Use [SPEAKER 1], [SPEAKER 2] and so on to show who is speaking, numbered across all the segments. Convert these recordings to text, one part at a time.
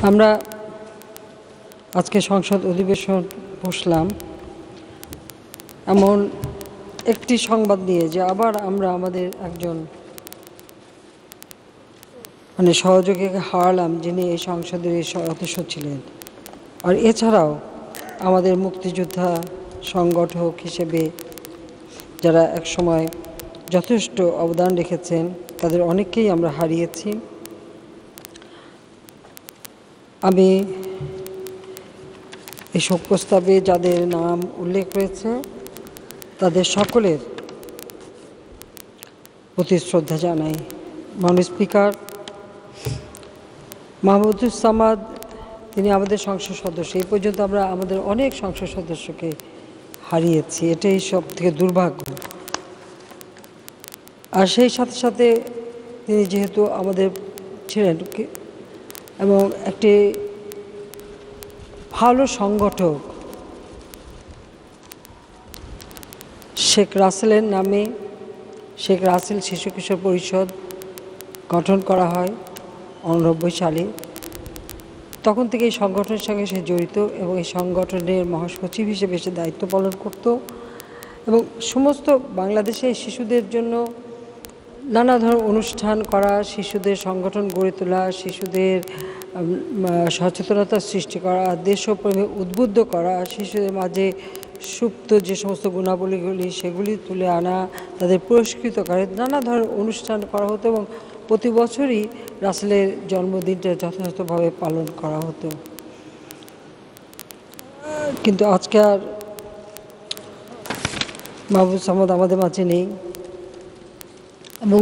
[SPEAKER 1] আমরা আজকে সংসদ অধিবেশন বসলাম এমন একটি সংবাদ নিয়ে যে আবার আমরা আমাদের একজন সহযোগীকে হারালাম, যিনি এই সংসদের সদস্য ছিলেন। আর এছাড়াও আমাদের মুক্তিযোদ্ধা সংগঠক হিসেবে যারা একসময় যথেষ্ট অবদান রেখেছেন তাদের অনেককেই আমরা হারিয়েছি। আমি এই শোক প্রস্তাবে যাদের নাম উল্লেখ রয়েছে তাদের সকলের প্রতি শ্রদ্ধা জানাই। মাননীয় স্পিকার মাহমুদুজ্জামান, তিনি আমাদের সংসদ সদস্য। এই পর্যন্ত আমরা আমাদের অনেক সংসদ সদস্যকে হারিয়েছি, এটাই সব থেকে দুর্ভাগ্য। আর সেই সাথে সাথে তিনি যেহেতু আমাদের ছিলেন এবং একটি ভালো সংগঠক, শেখ রাসেলের নামে শেখ রাসেল শিশু কিশোর পরিষদ গঠন করা হয় 1989 সালে। তখন থেকে এই সংগঠনের সঙ্গে সে জড়িত এবং এই সংগঠনের মহাসচিব হিসেবে সে দায়িত্ব পালন করত এবং সমস্ত বাংলাদেশে শিশুদের জন্য নানা ধরনের অনুষ্ঠান করা, শিশুদের সংগঠন গড়ে তোলা, শিশুদের সচেতনতা সৃষ্টি করা, দেশপ্রেমে উদ্বুদ্ধ করা, শিশুদের মাঝে সুপ্ত যে সমস্ত গুণাবলীগুলি সেগুলি তুলে আনা, তাদের পুরস্কৃত করে নানা ধরনের অনুষ্ঠান করা হতো এবং প্রতি বছরই রাসেলের জন্মদিনটা যথাযথভাবে পালন করা হতো। কিন্তু আজকে আর মাহমুদুজ্জামান আমাদের মাঝে নেই এবং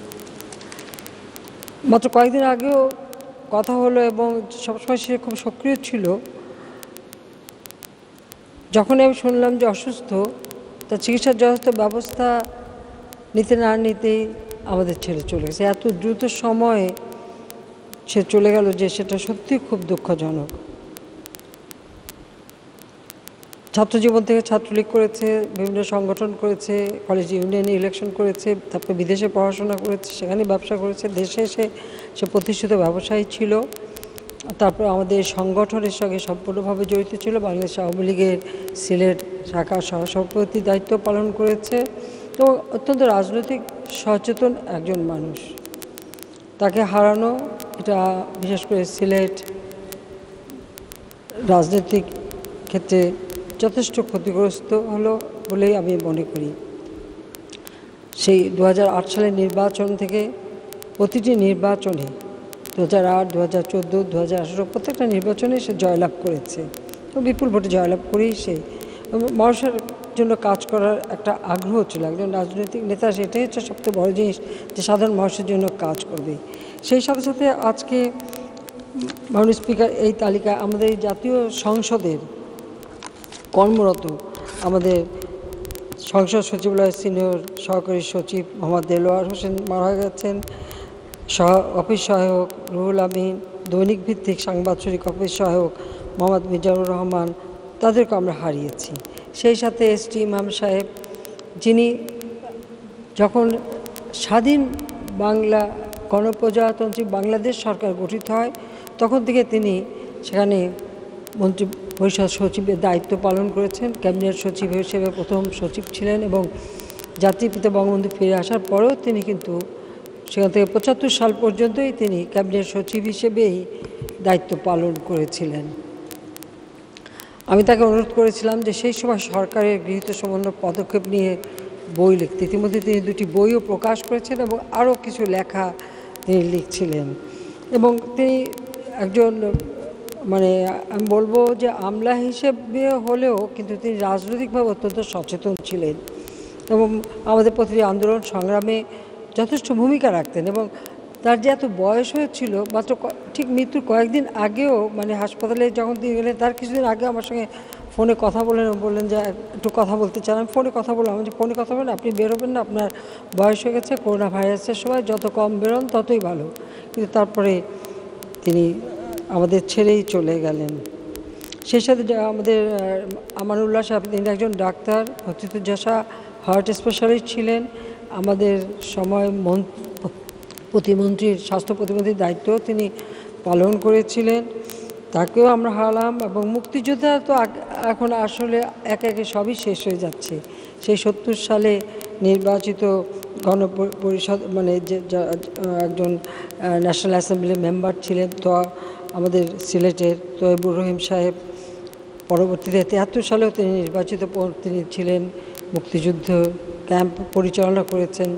[SPEAKER 1] মাত্র কয়েকদিন আগেও কথা হলো এবং সবসময় সে খুব সক্রিয় ছিল। যখন আমি শুনলাম যে অসুস্থ, তার চিকিৎসার যথাযথ ব্যবস্থা নিতে না নিতেই আমাদের ছেড়ে চলে গেছে। এত দ্রুত সময়ে সে চলে গেল যে সেটা সত্যি খুব দুঃখজনক। ছাত্রজীবন থেকে ছাত্রলীগ করেছে, বিভিন্ন সংগঠন করেছে, কলেজ ইউনিয়নে ইলেকশন করেছে, তারপরে বিদেশে পড়াশোনা করেছে, সেখানে ব্যবসা করেছে, দেশে এসে সে প্রতিষ্ঠিত ব্যবসায়ী ছিল। তারপর আমাদের সংগঠনের সঙ্গে সম্পূর্ণভাবে জড়িত ছিল। বাংলাদেশ আওয়ামী লীগের সিলেট শাখার সহসভাপতির দায়িত্ব পালন করেছে এবং অত্যন্ত রাজনৈতিক সচেতন একজন মানুষ। তাকে হারানো এটা বিশেষ করে সিলেট রাজনৈতিক ক্ষেত্রে যথেষ্ট ক্ষতিগ্রস্ত হলো বলেই আমি মনে করি। সেই 2008 সালের নির্বাচন থেকে প্রতিটি নির্বাচনে 2008, 2014, 2018 প্রত্যেকটা নির্বাচনে সে জয়লাভ করেছে এবং বিপুল ভোটে জয়লাভ করেই সে মানুষের জন্য কাজ করার একটা আগ্রহ ছিল। একজন রাজনৈতিক নেতা সেটাই হচ্ছে সবচেয়ে বড় জিনিস, যে সাধারণ মানুষের জন্য কাজ করবে। সেই সাথে সাথে আজকে মাননীয় স্পিকার এই তালিকায় আমাদের জাতীয় সংসদের কর্মরত আমাদের সংসদ সচিবালয়ের সিনিয়র সহকারী সচিব মোহাম্মদ দেলোয়ার হোসেন মারা গেছেন, অফিস সহায়ক রুহুল আমিন, দৈনিক ভিত্তিক সাংবাদিক অফিস সহায়ক মোহাম্মদ মিজানুর রহমান, তাদেরকে আমরা হারিয়েছি। সেই সাথে এসটি ইমাম সাহেব, যিনি যখন স্বাধীন বাংলা গণপ্রজাতন্ত্রী বাংলাদেশ সরকার গঠিত হয় তখন থেকে তিনি সেখানে মন্ত্রী পরিষদ সচিবের দায়িত্ব পালন করেছেন। ক্যাবিনেট সচিব হিসেবে প্রথম সচিব ছিলেন এবং জাতির পিতা বঙ্গবন্ধু ফিরে আসার পরেও তিনি কিন্তু সেখান থেকে 75 সাল পর্যন্তই তিনি ক্যাবিনেট সচিব হিসেবেই দায়িত্ব পালন করেছিলেন। আমি তাকে অনুরোধ করেছিলাম যে সেই সময় সরকারের গৃহীত সমন্বয় পদক্ষেপ নিয়ে বই লিখতে। ইতিমধ্যে তিনি 2টি বইও প্রকাশ করেছেন এবং আরও কিছু লেখা তিনি লিখছিলেন এবং তিনি একজন আমি বলবো যে আমলা হিসেবে হলেও কিন্তু তিনি রাজনৈতিকভাবে অত্যন্ত সচেতন ছিলেন এবং আমাদের প্রতিটি আন্দোলন সংগ্রামে যথেষ্ট ভূমিকা রাখতেন এবং তার যে এত বয়স হয়েছিল, মাত্র ঠিক মৃত্যুর কয়েকদিন আগেও হাসপাতালে যখন তিনি গেলেন তার কিছুদিন আগে আমার সঙ্গে ফোনে কথা বললেন যে একটু কথা বলতে চান। আমি ফোনে কথা বললাম, যে ফোনে কথা বলেন, আপনি বেরোবেন না, আপনার বয়স হয়ে গেছে, করোনা ভাইরাসের সময় যত কম বেরোন ততই ভালো। কিন্তু তারপরে তিনি আমাদের ছেড়েই চলে গেলেন। সেই সাথে আমাদের আমানুল্লাহ সাহেব, তিনি একজন ডাক্তার, ভর্তিতুজ্জাসা হার্ট স্পেশালিস্ট ছিলেন। আমাদের সময় প্রতিমন্ত্রীর স্বাস্থ্য প্রতিমন্ত্রীর দায়িত্ব তিনি পালন করেছিলেন। তাকেও আমরা হারালাম। এবং মুক্তিযোদ্ধা তো এখন আসলে একে একে সবই শেষ হয়ে যাচ্ছে। সেই 70 সালে নির্বাচিত গণপরিষদ মানে যে একজন ন্যাশনাল অ্যাসেম্বলির মেম্বার ছিলেন তো আমাদের সিলেটের তৈবুর রহিম সাহেব, পরবর্তীতে 73 সালেও তিনি নির্বাচিত, তিনি ছিলেন, মুক্তিযুদ্ধ ক্যাম্প পরিচালনা করেছেন।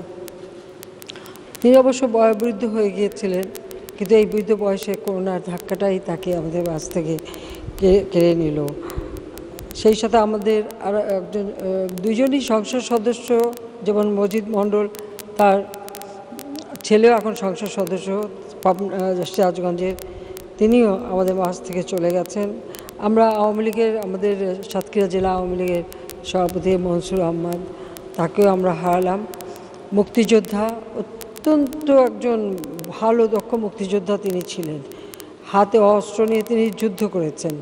[SPEAKER 1] তিনি অবশ্য বয়োবৃদ্ধ হয়ে গিয়েছিলেন, কিন্তু এই বৃদ্ধ বয়সে করোনার ধাক্কাটাই তাকে আমাদের কাছ থেকে কেড়ে নিল। সেই সাথে আমাদের আর একজন দুজনই সংসদ সদস্য, যেমন মজিদ মণ্ডল, তার ছেলেও এখন সংসদ সদস্য সিরাজগঞ্জের, তিনিও আমাদের মাঝ থেকে চলে গেছেন। আমরা আওয়ামী লীগের, আমাদের সাতক্ষীরা জেলা আওয়ামী লীগের সভাপতি মনসুর আহমদ, তাকেও আমরা হারালাম। মুক্তিযোদ্ধা, অত্যন্ত একজন ভালো দক্ষ মুক্তিযোদ্ধা তিনি ছিলেন। হাতে অস্ত্র নিয়ে তিনি যুদ্ধ করেছেন।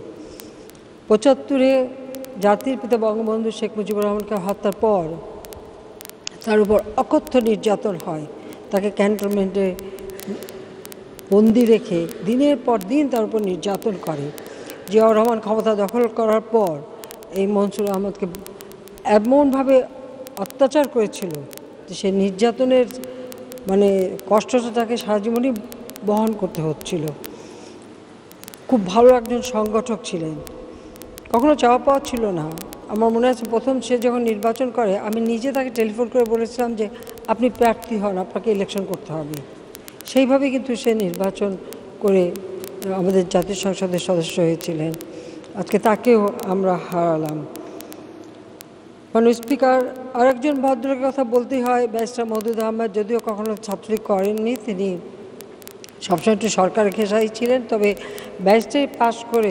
[SPEAKER 1] 75-এ জাতির পিতা বঙ্গবন্ধু শেখ মুজিবুর রহমানকে হত্যার পর তার উপর অকথ্য নির্যাতন হয়। তাকে ক্যান্টনমেন্টে বন্দি রেখে দিনের পর দিন তার উপর নির্যাতন করে। জিয়াউর রহমান ক্ষমতা দখল করার পর এই মনসুর আহমদকে এমনভাবে অত্যাচার করেছিল যে সে নির্যাতনের মানে কষ্টটা তাকে সারা জীবনই বহন করতে হচ্ছিল। খুব ভালো একজন সংগঠক ছিলেন, কখনো চাওয়া পাওয়া ছিল না। আমার মনে আছে প্রথম সে যখন নির্বাচন করে, আমি নিজে তাকে টেলিফোন করে বলেছিলাম যে আপনি প্রার্থী হন, আপনাকে ইলেকশন করতে হবে। সেইভাবে কিন্তু সে নির্বাচন করে আমাদের জাতীয় সংসদের সদস্য হয়েছিলেন। আজকে তাকেও আমরা হারালাম। মানে স্পিকার, আরেকজন ভদ্রের কথা বলতেই হয়, ব্যারিস্টার মওদুদ আহমেদ। যদিও কখনো ছাত্রলীগ করেননি, তিনি সবসময় একটু সরকারের খেসারি ছিলেন। তবে ব্যারিস্টারি পাশ করে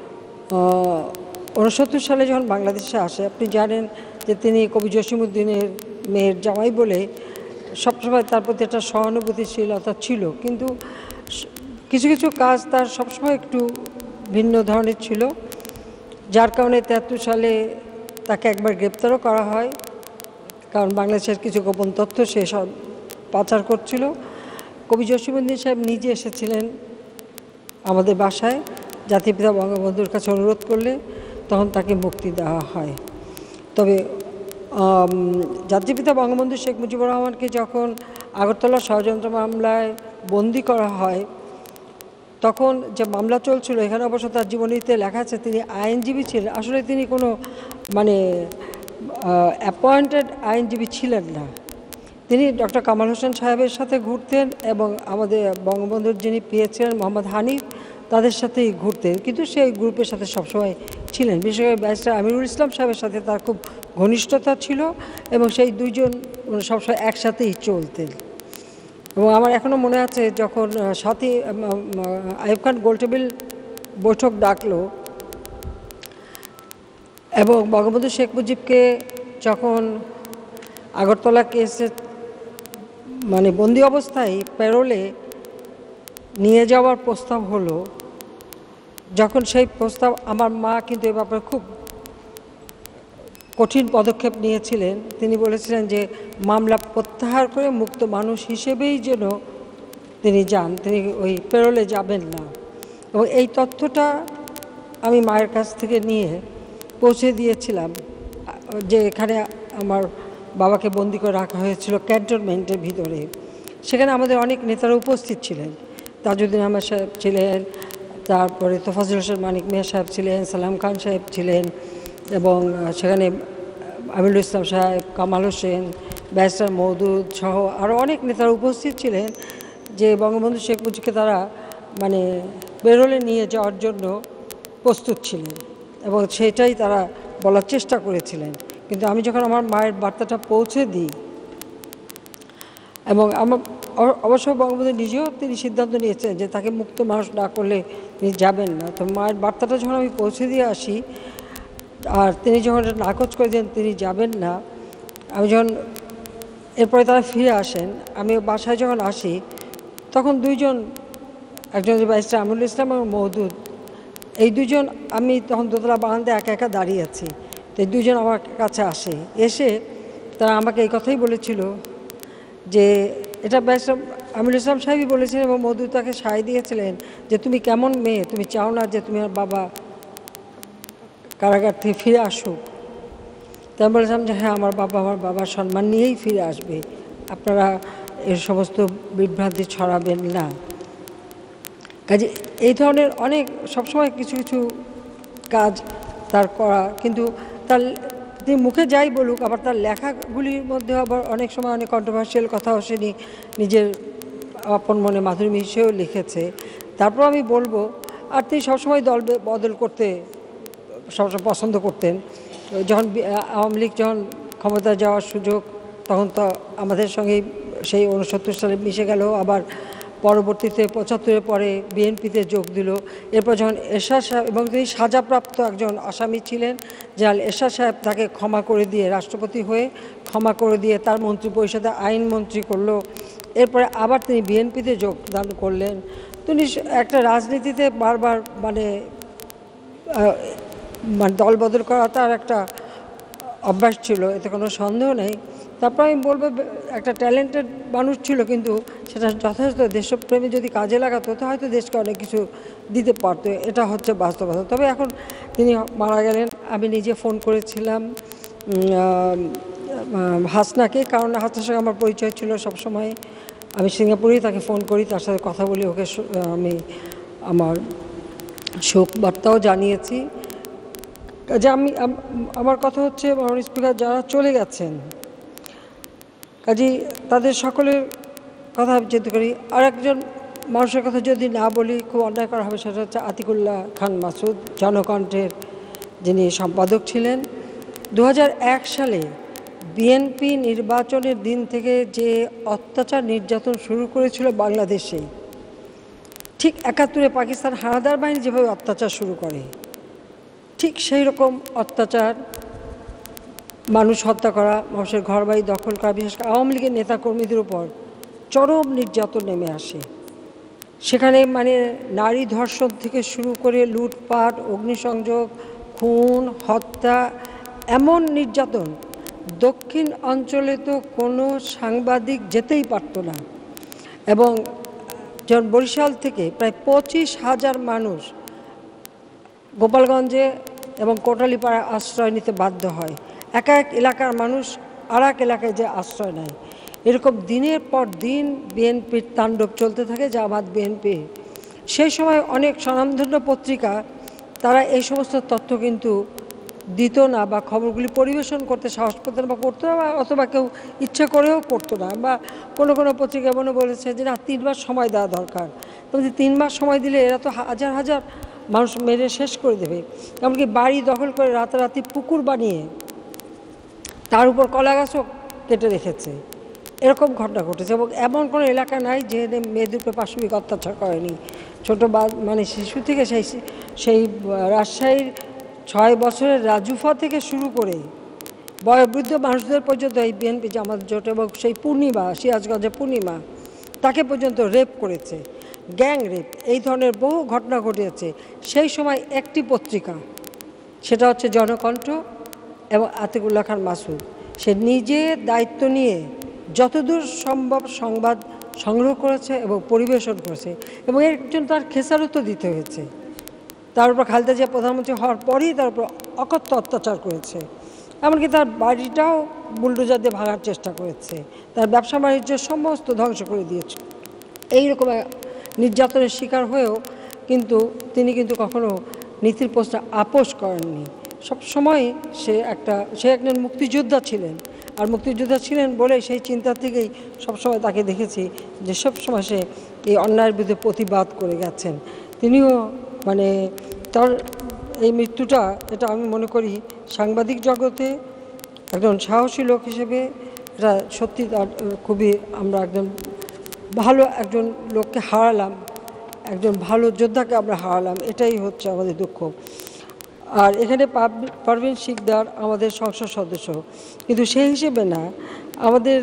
[SPEAKER 1] 69 সালে যখন বাংলাদেশে আসে, আপনি জানেন যে তিনি কবি জসিমউদ্দিনের মেয়ের জামাই বলে সবসময় তার প্রতি একটা সহানুভূতিশীলতা ছিল, কিন্তু কিছু কিছু কাজ তার সবসময় একটু ভিন্ন ধরনের ছিল, যার কারণে 73 সালে তাকে একবার গ্রেপ্তারও করা হয়। কারণ বাংলাদেশের কিছু গোপন তথ্য সে সব পাচার করছিল। কবি জসিমউদ্দিন সাহেব নিজে এসেছিলেন আমাদের বাসায়, জাতির পিতা বঙ্গবন্ধুর কাছে অনুরোধ করলে তখন তাকে মুক্তি দেওয়া হয়। তবে জাতির পিতা বঙ্গবন্ধু শেখ মুজিবুর রহমানকে যখন আগরতলা ষড়যন্ত্র মামলায় বন্দি করা হয়, তখন যে মামলা চলছিল, এখানে অবশ্য তার জীবনীতে লেখা আছে তিনি আইনজীবী ছিলেন। আসলে তিনি কোনো মানে অ্যাপয়েন্টেড আইনজীবী ছিলেন না। তিনি ডক্টর কামাল হোসেন সাহেবের সাথে ঘুরতেন এবং আমাদের বঙ্গবন্ধুর যিনি পিএ ছিলেন মোহাম্মদ হানিফ, তাদের সাথেই ঘুরতেন, কিন্তু সেই গ্রুপের সাথে সবসময় ছিলেন। বিশেষ করে ব্যারিস্টার আমিরুল ইসলাম সাহেবের সাথে তার খুব ঘনিষ্ঠতা ছিল এবং সেই দুইজন সবসময় একসাথেই চলতেন। এবং আমার এখনও মনে আছে যখন সাথী আইয়ুব খান গোলটেবিল বৈঠক ডাকলো এবং বঙ্গবন্ধু শেখ মুজিবকে যখন আগরতলা কেসে মানে বন্দি অবস্থায় প্যারোলে নিয়ে যাওয়ার প্রস্তাব হলো, যখন সেই প্রস্তাব, আমার মা কিন্তু এ ব্যাপারে খুব কঠিন পদক্ষেপ নিয়েছিলেন। তিনি বলেছিলেন যে মামলা প্রত্যাহার করে মুক্ত মানুষ হিসেবেই যেন তিনি যান, তিনি ওই প্যারোলে যাবেন না। এবং এই তথ্যটা আমি মায়ের কাছ থেকে নিয়ে পৌঁছে দিয়েছিলাম যে এখানে আমার বাবাকে বন্দি করে রাখা হয়েছিল ক্যান্টনমেন্টের ভিতরে। সেখানে আমাদের অনেক নেতারা উপস্থিত ছিলেন, তাজউদ্দিন আহমেদ সাহেব ছিলেন, তারপরে তোফাজ্জল হোসেন মানিক মিয়া সাহেব ছিলেন, সালাম খান সাহেব ছিলেন, এবং সেখানে আমিরুল ইসলাম সাহেব, কামাল হোসেন, ব্যারিস্টার মওদুদ সহ আরও অনেক নেতারা উপস্থিত ছিলেন, যে বঙ্গবন্ধু শেখ মুজিবকে তারা মানে বেরোলে নিয়ে যাওয়ার জন্য প্রস্তুত ছিলেন এবং সেটাই তারা বলার চেষ্টা করেছিলেন। কিন্তু আমি যখন আমার মায়ের বার্তাটা পৌঁছে দিই, এবং আমার অবশ্য বঙ্গবন্ধু নিজেও তিনি সিদ্ধান্ত নিয়েছেন যে তাকে মুক্ত মানুষ না করলে তিনি যাবেন না। তো মায়ের বার্তাটা যখন আমি পৌঁছে দিয়ে আসি আর তিনি যখন নাকচ করে দেন তিনি যাবেন না, আমি যখন এরপরে তারা ফিরে আসেন, আমি বাসায় যখন আসি তখন দুইজন, একজন যে ব্যারিস্টার আমিরুল ইসলাম এবং মওদুদ, এই দুজন, আমি তখন দোতলা বারান্দায় একা একা দাঁড়িয়ে আছি, তো এই দুজন আমার কাছে এসে তারা আমাকে এই কথাই বলেছিল যে এটা ব্যারিস্টার আমিনুল ইসলাম সাহেবই বলেছিলেন এবং মধু তাকে সায় দিয়েছিলেন যে তুমি কেমন মেয়ে, তুমি চাও না যে তুমি বাবা কারাগার থেকে ফিরে আসুক। তো আমি বলেছিলাম যে হ্যাঁ, আমার বাবার সম্মান নিয়েই ফিরে আসবে, আপনারা এর সমস্ত বিভ্রান্তি ছড়াবেন না। কাজে এই ধরনের অনেক সবসময় কিছু কিছু কাজ তার করা, কিন্তু তার তিনি মুখে যাই বলুক, আবার তার লেখাগুলির মধ্যে আবার অনেক সময় অনেক কন্ট্রোভার্সিয়াল কথাও সে নিজের আপন মনে মাধুরী মিশেও লিখেছে। তারপর আমি বলবো, আর তিনি সবসময় দল বদল করতে সবসময় পছন্দ করতেন। যখন আওয়ামী লীগ যখন ক্ষমতায় যাওয়ার সুযোগ, তখন তো আমাদের সঙ্গেই সেই 69 সালে মিশে গেল, আবার পরবর্তীতে 75-এর পরে বিএনপিতে যোগ দিল। এরপর যখন এরশাদ সাহেব, এবং তিনি সাজাপ্রাপ্ত একজন আসামি ছিলেন, জাল এরশাদ সাহেব তাকে ক্ষমা করে দিয়ে, রাষ্ট্রপতি হয়ে ক্ষমা করে দিয়ে তার মন্ত্রিপরিষদে আইনমন্ত্রী করলো। এরপরে আবার তিনি বিএনপিতে যোগদান করলেন। তিনি একটা রাজনীতিতে বারবার মানে দল বদল করা তার একটা অভ্যাস ছিল, এতে কোনো সন্দেহ নেই। তারপর আমি বলবো, একটা ট্যালেন্টেড মানুষ ছিল, কিন্তু সেটা যথেষ্ট দেশপ্রেমী যদি কাজে লাগাতো তো হয়তো দেশকে অনেক কিছু দিতে পারতো, এটা হচ্ছে বাস্তবতা। তবে এখন তিনি মারা গেলেন। আমি নিজে ফোন করেছিলাম হাসনাকে, কারণ হাসনার সঙ্গে আমার পরিচয় ছিল সবসময়। আমি সিঙ্গাপুরেই তাকে ফোন করি, তার সাথে কথা বলি, ওকে আমি আমার শোক বার্তাও জানিয়েছি। যে আমার কথা হচ্ছে, মাননীয় স্পিকার, যারা চলে গেছেন কাজেই তাদের সকলের কথা চিন্তা করি। আর একজন মানুষের কথা যদি না বলি খুব অন্যায় করা হবে, সেটা হচ্ছে আতিকুল্লাহ খান মাসুদ, জনকণ্ঠের যিনি সম্পাদক ছিলেন। 2001 সালে বিএনপি নির্বাচনের দিন থেকে যে অত্যাচার নির্যাতন শুরু করেছিল বাংলাদেশে, ঠিক 71-এ পাকিস্তান হানাদার বাহিনী যেভাবে অত্যাচার শুরু করে, ঠিক সেই রকম অত্যাচার, মানুষ হত্যা করা, মানুষের ঘরবাড়ি দখল করা, বিশেষ করে আওয়ামী লীগের নেতাকর্মীদের উপর চরম নির্যাতন নেমে আসে। সেখানে মানে নারী ধর্ষণ থেকে শুরু করে লুটপাট, অগ্নিসংযোগ, খুন, হত্যা, এমন নির্যাতন দক্ষিণ অঞ্চলে তো কোনো সাংবাদিক যেতেই পারত না। এবং যখন বরিশাল থেকে প্রায় 25,000 মানুষ গোপালগঞ্জে এবং কোটালীপাড়ায় আশ্রয় নিতে বাধ্য হয়, এক এক এলাকার মানুষ আর এক এলাকায় যে আশ্রয় নেয়, এরকম দিনের পর দিন বিএনপির তাণ্ডব চলতে থাকে, জামাত বিএনপি। সেই সময় অনেক স্বনামধন্য পত্রিকা তারা এই সমস্ত তথ্য কিন্তু দিত না, বা খবরগুলি পরিবেশন করতে সাহস পেত না, বা করতো না, অথবা কেউ ইচ্ছা করেও করতো না। বা কোনো কোনো পত্রিকা এমনও বলেছে যে না, 3 মাস সময় দেওয়া দরকার। তবে 3 মাস সময় দিলে এরা তো হাজার হাজার মানুষ মেরে শেষ করে দেবে। এমনকি বাড়ি দখল করে রাতারাতি পুকুর বানিয়ে তার উপর কলা গাছও কেটে রেখেছে, এরকম ঘটনা ঘটেছে। এবং এমন কোনো এলাকা নাই যে মেয়েদের উপরে পাশবিক অত্যাচার করেনি। ছোটো মানে শিশু থেকে সেই রাজশাহীর 6 বছরের রাজুফা থেকে শুরু করে বয়োবৃদ্ধ মানুষদের পর্যন্ত এই বিএনপি জামাত জোট, এবং সেই পূর্ণিমা, সিরাজগঞ্জের পূর্ণিমা, তাকে পর্যন্ত রেপ করেছে, গ্যাং রেপ, এই ধরনের বহু ঘটনা ঘটেছে। সেই সময় একটি পত্রিকা, সেটা হচ্ছে জনকণ্ঠ, এবং আতিকুল্লাহ খান মাসুদ, সে নিজে দায়িত্ব নিয়ে যতদূর সম্ভব সংবাদ সংগ্রহ করেছে এবং পরিবেশন করেছে, এবং এর জন্য তার খেসারতও দিতে হয়েছে। তার উপর খালেদা জিয়া প্রধানমন্ত্রী হওয়ার পরেই তার উপর অকথ্য অত্যাচার করেছে। এমনকি তার বাড়িটাও বুলডোজার দিয়ে ভাঙার চেষ্টা করেছে, তার ব্যবসা বাণিজ্য সমস্ত ধ্বংস করে দিয়েছে। এইরকম নির্যাতনের শিকার হয়েও কিন্তু তিনি কিন্তু কখনো নীতির প্রশ্নে আপোষ করেননি। সবসময় সে একজন মুক্তিযোদ্ধা ছিলেন, আর মুক্তিযোদ্ধা ছিলেন বলে সেই চিন্তা থেকেই সবসময় তাকে দেখেছি যে সবসময় সে এই অন্যায়ের বিরুদ্ধে প্রতিবাদ করে গেছেন। তিনিও মানে তার এই মৃত্যুটা, এটা আমি মনে করি সাংবাদিক জগতে একজন সাহসী লোক হিসেবে এটা সত্যি তার খুবই, আমরা একজন ভালো একজন লোককে হারালাম, একজন ভালো যোদ্ধাকে আমরা হারালাম, এটাই হচ্ছে আমাদের দুঃখ। আর এখানে পারভীন শিকদার আমাদের সংসদ সদস্য, কিন্তু সেই হিসেবে না, আমাদের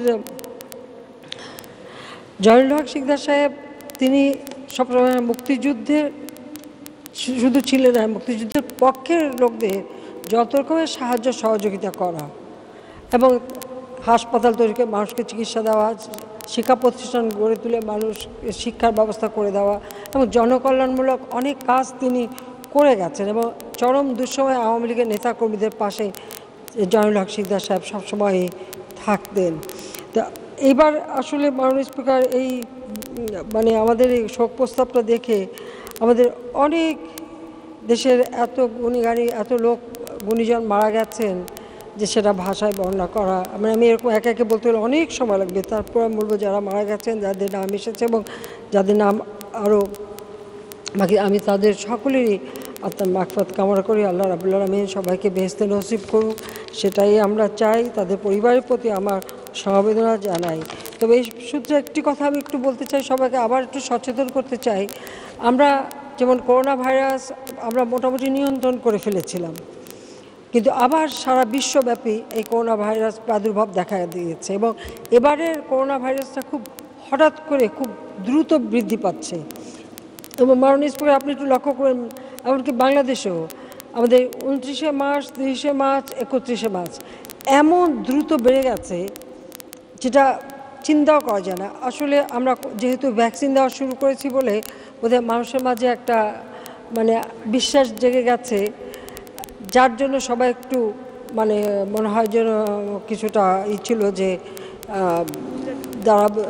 [SPEAKER 1] জয়নুল হক শিকদার সাহেব, তিনি সবসময় মুক্তিযুদ্ধের শুধু ছিলেন না, মুক্তিযুদ্ধের পক্ষের লোকদের যত রকমের সাহায্য সহযোগিতা করা, এবং হাসপাতাল তৈরি করে মানুষকে চিকিৎসা দেওয়া, শিক্ষা প্রতিষ্ঠান গড়ে তুলে মানুষ শিক্ষার ব্যবস্থা করে দেওয়া এবং জনকল্যাণমূলক অনেক কাজ তিনি করে গেছেন এবং চরম দুঃসময়ে আওয়ামী লীগের নেতাকর্মীদের পাশে জয়নুল হক শিকদার সাহেব সবসময় থাকতেন। তা এইবার আসলে মাননীয় স্পিকার এই মানে আমাদের এই শোক প্রস্তাবটা দেখে আমাদের অনেক দেশের এত গুণীগারী এত লোক গুণীজন মারা গেছেন যে সেটা ভাষায় বর্ণনা করা মানে আমি এরকম একে একে বলতে গেলে অনেক সময় লাগবে। তারপর আমি বলবো যারা মারা গেছেন যাদের নাম এসেছে এবং যাদের নাম আরও বাকি আমি তাদের সকলেরই আত্মার মাগফিরাত কামনা করি। আল্লাহ রাব্বুল আলামিন সবাইকে বেহেশতে নসিব করুক, সেটাই আমরা চাই। তাদের পরিবারের প্রতি আমার সমবেদনা জানাই। তবে এই সূত্রে একটি কথা আমি একটু বলতে চাই, সবাইকে আবার একটু সচেতন করতে চাই। আমরা যেমন করোনা ভাইরাস আমরা মোটামুটি নিয়ন্ত্রণ করে ফেলেছিলাম, কিন্তু আবার সারা বিশ্বব্যাপী এই করোনা ভাইরাস প্রাদুর্ভাব দেখা দিয়েছে এবং এবারের করোনা ভাইরাসটা খুব হঠাৎ করে খুব দ্রুত বৃদ্ধি পাচ্ছে। এবং মাননীয় স্পিকার আপনি একটু লক্ষ্য করেন এমনকি বাংলাদেশেও আমাদের 29শে মার্চ 30শে মার্চ 31শে মার্চ এমন দ্রুত বেড়ে গেছে যেটা চিন্তাও করা যায় না। আসলে আমরা যেহেতু ভ্যাকসিন দেওয়া শুরু করেছি বলে বোধহয় মানুষের মাঝে একটা মানে বিশ্বাস জেগে গেছে, যার জন্য সবাই একটু মানে মনে হয় যেন কিছুটা ছিল যে দাঁড়াবে,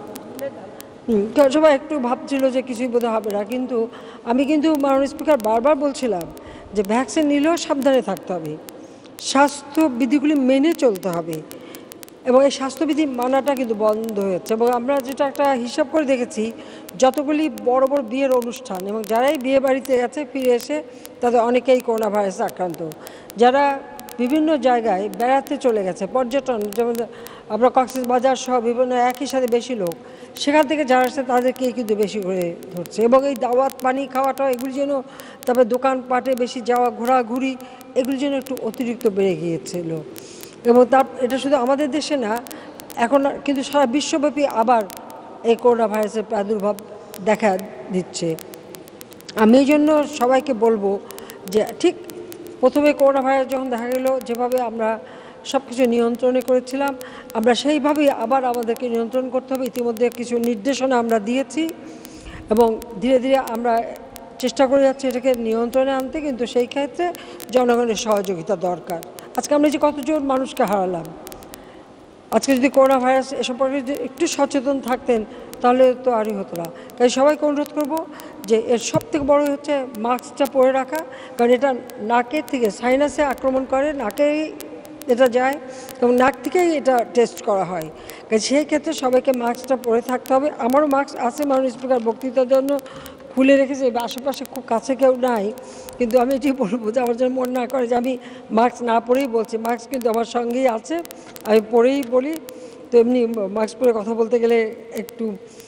[SPEAKER 1] সবাই একটু ভাবছিল যে কিছুই বোধহয় হবে না। কিন্তু আমি মাননীয় স্পিকার বারবার বলছিলাম যে ভ্যাকসিন নিলেও সাবধানে থাকতে হবে, স্বাস্থ্যবিধিগুলি মেনে চলতে হবে এবং এই স্বাস্থ্যবিধি মানাটা কিন্তু বন্ধ হয়েছে। এবং আমরা যেটা একটা হিসাব করে দেখেছি, যতগুলি বড় বড় বিয়ের অনুষ্ঠান এবং যারাই বিয়ে বাড়িতে গেছে ফিরে এসে তাদের অনেকেই করোনা ভাইরাসে আক্রান্ত। যারা বিভিন্ন জায়গায় বেড়াতে চলে গেছে, পর্যটন যেমন আমরা কক্সবাজার সহ বিভিন্ন একই সাথে বেশি লোক, সেখান থেকে যারা আসছে তাদেরকেই কিন্তু বেশি করে ধরছে। এবং এই দাওয়াত পানি খাওয়াটা এগুলি যেন, তারপরে দোকানপাটে বেশি যাওয়া ঘোরাঘুরি এগুলি যেন একটু অতিরিক্ত বেড়ে গিয়েছিল। এবং এটা শুধু আমাদের দেশে না, এখন কিন্তু সারা বিশ্বব্যাপী আবার এই করোনা ভাইরাসের প্রাদুর্ভাব দেখা দিচ্ছে। আমি এই জন্য সবাইকে বলবো যে ঠিক প্রথমে করোনা ভাইরাস যখন দেখা গেল যেভাবে আমরা সব কিছু নিয়ন্ত্রণে করেছিলাম, আমরা সেইভাবেই আবার আমাদেরকে নিয়ন্ত্রণ করতে হবে। ইতিমধ্যে কিছু নির্দেশনা আমরা দিয়েছি এবং ধীরে ধীরে আমরা চেষ্টা করে যাচ্ছি এটাকে নিয়ন্ত্রণে আনতে, কিন্তু সেই ক্ষেত্রে জনগণের সহযোগিতা দরকার। আজকে আমরা যে কতজন মানুষকে হারালাম, আজকে যদি করোনা ভাইরাস এ সম্পর্কে একটু সচেতন থাকতেন তাহলে তো আরই হতো না। তাই সবাইকে অনুরোধ করব যে এর সবথেকে বড় হচ্ছে মাস্কটা পরে রাখা, কারণ এটা নাকের থেকে সাইনাসে আক্রমণ করে, নাকেই এটা যায় এবং নাক থেকেই এটা টেস্ট করা হয়। সেই ক্ষেত্রে সবাইকে মাস্কটা পরে থাকতে হবে। আমারও মাস্ক আছে, মাননীয় স্পিকার বক্তৃতার জন্য খুলে রেখেছি, আশেপাশে খুব কাছে কেউ নাই, কিন্তু আমি এটি বলবো যে আমার যেন মন না করে যে আমি মাস্ক না পরেই বলছি। মাস্ক কিন্তু আমার সঙ্গেই আছে, আমি পরেই বলি। তো এমনি মাস্ক পরে কথা বলতে গেলে একটু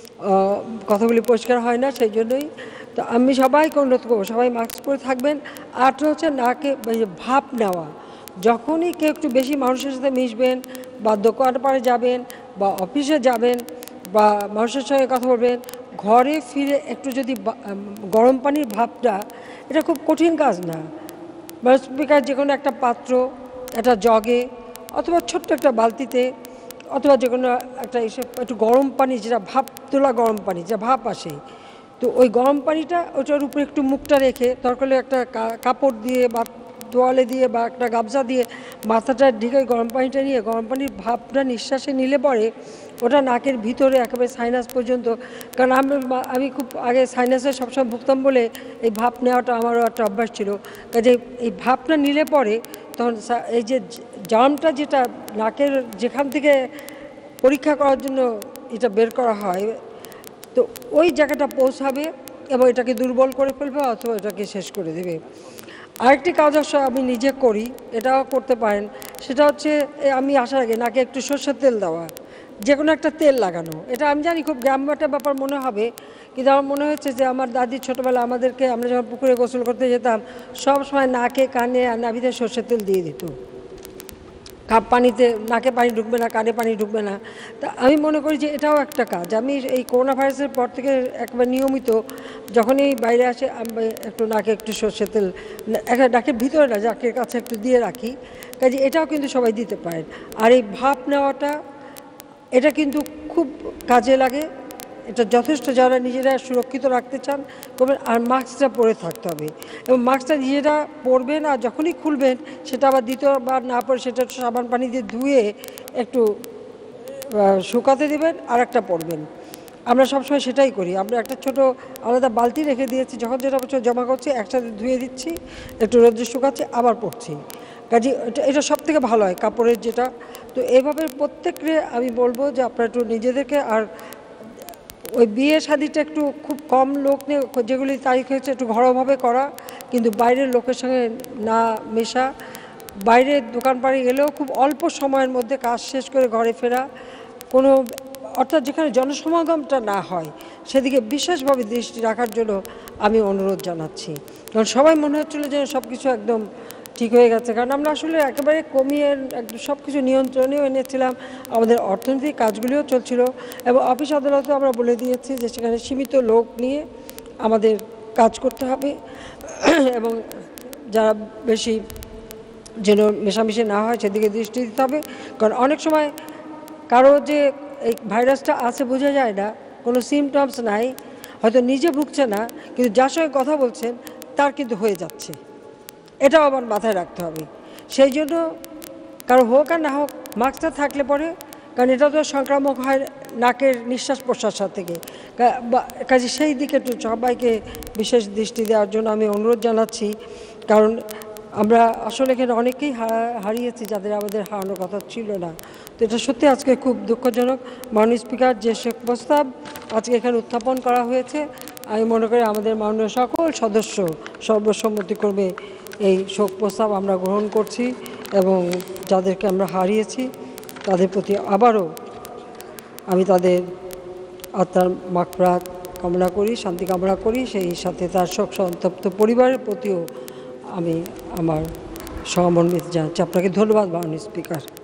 [SPEAKER 1] কথাগুলি পরিষ্কার হয় না, সেই জন্যই। তো আমি সবাইকে অনুরোধ করবো সবাই মাস্ক পরে থাকবেন। আরটা হচ্ছে নাকে ভাপ নেওয়া, যখনই কেউ একটু বেশি মানুষের সাথে মিশবেন বা দোকান পাড়ে যাবেন বা অফিসে যাবেন বা মানুষের সঙ্গে কথা বলবেন, ঘরে ফিরে একটু যদি গরম পানির ভাপটা, এটা খুব কঠিন কাজ না। স্পিকার যে কোনো একটা পাত্র, একটা জগে অথবা ছোট্ট একটা বালতিতে অথবা যে কোনো একটা এসে একটু গরম পানি, যেটা ভাপ তোলা গরম পানি, যেটা ভাপ আসে, তো ওই গরম পানিটা ওটার উপরে একটু মুখটা রেখে দরকার হলে একটা কাপড় দিয়ে বা তোয়ালে দিয়ে বা একটা গামছা দিয়ে মাথাটা ঢেকে গরম পানিটা নিয়ে গরম পানির ভাপটা নিঃশ্বাসে নিলে পরে ওটা নাকের ভিতরে একেবারে সাইনাস পর্যন্ত, কারণ আমি খুব আগে সাইনাসে সবসময় ভুগতাম বলে এই ভাপ নেওয়াটা আমারও একটা অভ্যাস ছিল। কাজে এই ভাপটা নিলে পরে তখন এই যে জার্মটা যেটা নাকের যেখান থেকে পরীক্ষা করার জন্য এটা বের করা হয়, তো ওই জায়গাটা পৌঁছাবে এবং এটাকে দুর্বল করে ফেলবে অথবা এটাকে শেষ করে দেবে। আরেকটি কাজ অবশ্য আমি নিজে করি, এটাও করতে পারেন, সেটা হচ্ছে আমি আসার আগে নাকে একটু সরষের তেল দেওয়া, যে কোনো একটা তেল লাগানো। এটা আমি জানি খুব গ্রাম্য ব্যাপার মনে হবে, কিন্তু আমার মনে হচ্ছে যে আমার দাদি ছোটোবেলা আমাদেরকে, আমরা যখন পুকুরে গোসল করতে যেতাম সব সময় নাকে কানে আর নাভিতে সরষের তেল দিয়ে দিত। পানিতে নাকে পানি ঢুকবে না, কানে পানি ঢুকবে না। তা আমি মনে করি যে এটাও একটা কাজ। আমি এই করোনা ভাইরাসের পর থেকে একবার নিয়মিত যখনই বাইরে আসে আমি একটু নাকে একটু সরষের তেল, একটা নাকের ভিতরে না, নাকের কাছে একটু দিয়ে রাখি। কাজে এটাও কিন্তু সবাই দিতে পারেন। আর এই ভাপ নেওয়াটা এটা কিন্তু খুব কাজে লাগে। এটা যথেষ্ট, যারা নিজেরা সুরক্ষিত রাখতে চান করবেন। আর মাস্কটা পরে থাকতে হবে, এবং মাস্কটা নিজেরা পরবেন, আর যখনই খুলবেন সেটা আবার দ্বিতীয়বার না পরে সেটা সাবান পানি দিয়ে ধুয়ে একটু শুকাতে দেবেন, আর একটা পরবেন। আমরা সবসময় সেটাই করি। আমরা একটা ছোট আলাদা বালতি রেখে দিয়েছি, যখন যেটা জমা করছি একসাথে ধুয়ে দিচ্ছি, একটু রোদ্রে শুকাচ্ছি, আবার পরছি। কাজে এটা সব থেকে ভালো হয় কাপড়ের যেটা। তো এইভাবে প্রত্যেককে আমি বলবো যে আপনারা একটু নিজেদেরকে, আর ওই বিয়ে শাদিটা একটু খুব কম লোক নিয়ে, যেগুলি তারিখ হয়েছে একটু ঘরোয়াভাবে করা, কিন্তু বাইরের লোকের সঙ্গে না মেশা। বাইরের দোকানপাড়ে গেলেও খুব অল্প সময়ের মধ্যে কাজ শেষ করে ঘরে ফেরা, কোনো অর্থাৎ যেখানে জনসমাগমটা না হয় সেদিকে বিশেষভাবে দৃষ্টি রাখার জন্য আমি অনুরোধ জানাচ্ছি। কারণ সবাই মনে হচ্ছিলো যে সব কিছু একদম ঠিক হয়ে গেছে, কারণ আমরা আসলে একেবারে কমিয়ে একদম সব কিছু নিয়ন্ত্রণেও এনেছিলাম। আমাদের অর্থনৈতিক কাজগুলিও চলছিল, এবং অফিস আদালতেও আমরা বলে দিয়েছি যে সেখানে সীমিত লোক নিয়ে আমাদের কাজ করতে হবে, এবং যারা বেশি যেন মেশামেশি না হয় সেদিকে দৃষ্টি দিতে হবে। কারণ অনেক সময় কারো যে এই ভাইরাসটা আছে বোঝা যায় না, কোনো সিমটমস নাই, হয়তো নিজে ভুগছে না, কিন্তু যার সঙ্গে কথা বলছেন তার কিন্তু হয়ে যাচ্ছে। এটাও আবার মাথায় রাখতে হবে। সেই জন্য কারো হোক আর না হোক মাস্কটা থাকলে পরে, কারণ এটা তো সংক্রামক হয় নাকের নিঃশ্বাস প্রশ্বাস থেকে, কাজে সেই দিকে একটু সবাইকে বিশেষ দৃষ্টি দেওয়ার জন্য আমি অনুরোধ জানাচ্ছি। কারণ আমরা আসলে এখানে অনেকেই হারিয়েছি যাদের আমাদের হারানোর কথা ছিল না। তো এটা সত্যি আজকে খুব দুঃখজনক। মাননীয় স্পিকার, যে শোক প্রস্তাব আজকে এখানে উত্থাপন করা হয়েছে, আমি মনে করি আমাদের মাননীয় সকল সদস্য সর্বসম্মতিক্রমে এই শোক প্রস্তাব আমরা গ্রহণ করছি, এবং যাদেরকে আমরা হারিয়েছি তাদের প্রতি আবারও আমি তাদের আত্মার মাগফিরাত কামনা করি, শান্তি কামনা করি। সেই সাথে তার শোক সন্তপ্ত পরিবারের প্রতিও আমি আমার সহমর্মিত জানাচ্ছি। আপনাকে ধন্যবাদ মাননীয় স্পিকার।